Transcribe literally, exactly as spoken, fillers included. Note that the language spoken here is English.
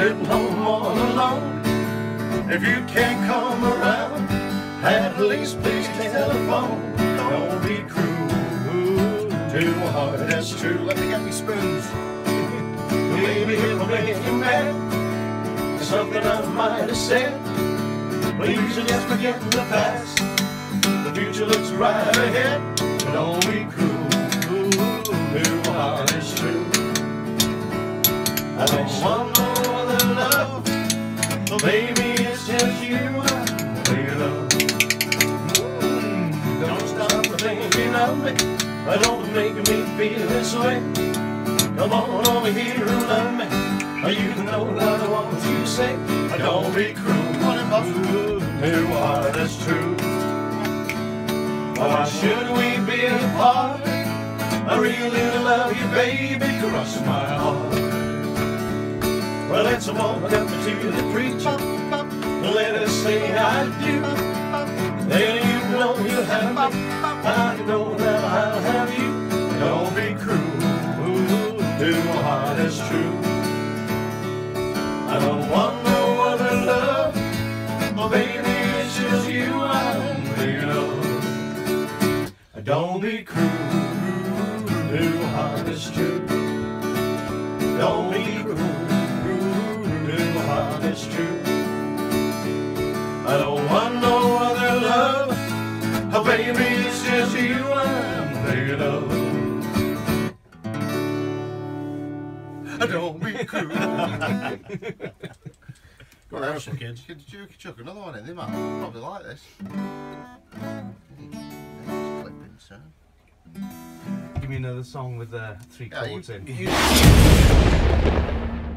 sitting home all alone. If you can't come around, at least please telephone. Don't be cruel to a heart that's true. Let me get me spoons. Maybe it'll make you mad, something I might have said. Please just forget the past. The future looks right ahead. Don't be cruel to a heart that's true. I don't want no other love, so baby it's just you I'm love. Mm, don't stop thinking of me, don't make me feel this way. Come on over here and love me, you know what I want to say. Don't be cruel to a heart that's true. Why should we be apart? I really love you, baby, cross my heart. Well, let's walk up to the preacher, let us say I do. Then you know you'll have me, I know that I'll have you. Don't be cruel to a heart that's true. I don't want no other love, oh baby, it's just you I'm thinking of. Don't be cruel to a heart that's true. Don't be cruel to a heart that's true. I don't want no other love, oh baby, it's just you I'm thinking of. Don't be cruel. Go on, some kids. Could you chuck another one in? They might probably like this. Clipping, so. Give me another song with uh, three Yeah, chords you, in. you